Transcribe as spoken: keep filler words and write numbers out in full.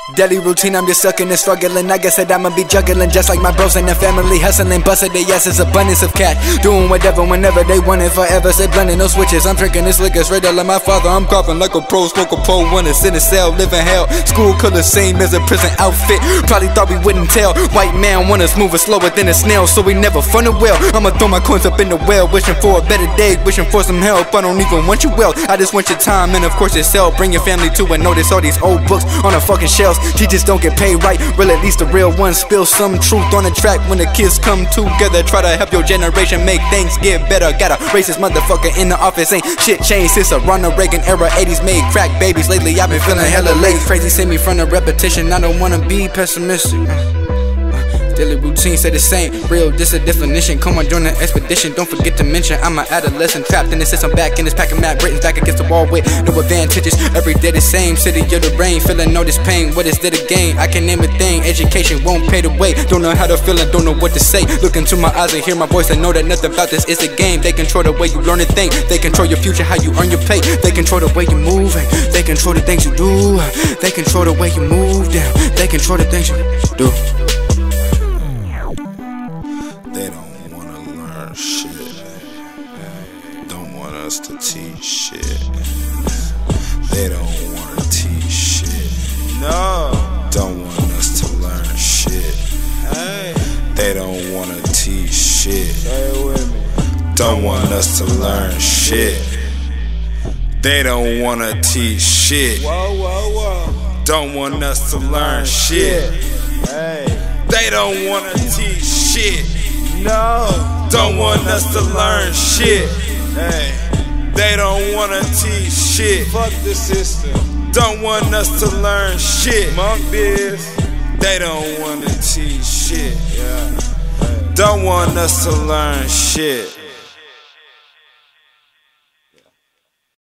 Daily routine, I'm just sucking and struggling. I guess that I'ma be juggling just like my bros and the family. Hustling, busting their asses, abundance of cash. Doing whatever, whenever they want it, forever. Say blending no switches. I'm drinking this liquor straight out like my father. I'm coughing like a pro, smoke a pole, wanna sit in a cell, live in hell. School color same as a prison outfit. Probably thought we wouldn't tell. White man want us moving slower than a snail, so we never funnel well. I'ma throw my coins up in the well, wishing for a better day, wishing for some help. I don't even want your wealth, I just want your time and of course yourself. Bring your family to and notice all these old books on the fucking shelves. Teachers don't get paid right, well at least the real ones spill some truth on the track. When the kids come together, try to help your generation make things get better. Got a racist motherfucker in the office, ain't shit changed since a Ronald Reagan era. eighties made crack babies, lately I've been feeling hella late. Crazy see me from the repetition, I don't wanna be pessimistic. Daily routine say the same, real, this a definition. Come on, join the expedition, don't forget to mention I'm an adolescent trapped in the system, back in this pack of mad Britons, back against the wall with no advantages. Every day the same, city of the rain, feeling all this pain. What is there to gain? I can name a thing, education won't pay the way. Don't know how to feel and don't know what to say. Look into my eyes and hear my voice and know that nothing about this is a game. They control the way you learn and think, they control your future, how you earn your pay. They control the way you move, they control the things you do. They control the way you move down, they control the things you do. They don't wanna learn shit, don't want us to teach shit. They don't wanna teach shit, no. Don't want us to learn shit. Hey. They don't wanna teach shit. Say it with me. Don't want us to learn shit. They don't wanna teach shit. Whoa, whoa, whoa. Don't want us to learn shit. Hey. They don't wanna teach shit. No, don't want us to learn shit. Hey, they don't wanna teach shit. Fuck the system. Don't want us to learn shit. Monk biz. They don't wanna teach shit. Yeah. Don't want us to learn shit.